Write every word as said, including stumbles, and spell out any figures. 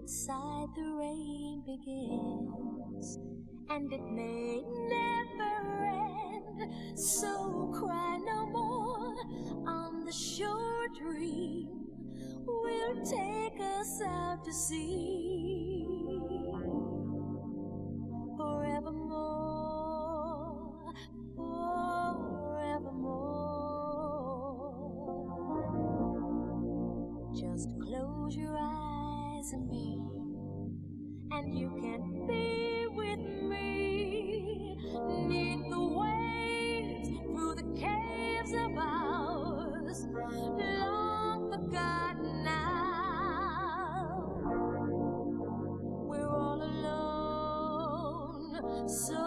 outside the rain begins, and it may never end. So cry no more. On the shore dream will take us out to sea forevermore, forevermore. Just close your eyes and me, and you can be with me, 'neath the waves, through the caves of ours, long forgotten now. We're all alone, so